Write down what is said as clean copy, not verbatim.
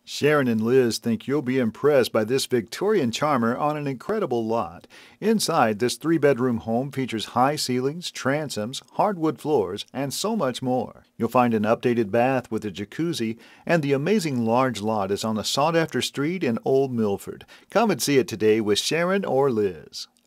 Sharon and Liz think you'll be impressed by this Victorian Charmer on an incredible lot. Inside, this three-bedroom home features high ceilings, transoms, hardwood floors, and so much more. You'll find an updated bath with a jacuzzi, and the amazing large lot is on a sought-after street in Old Milford. Come and see it today with Sharon or Liz.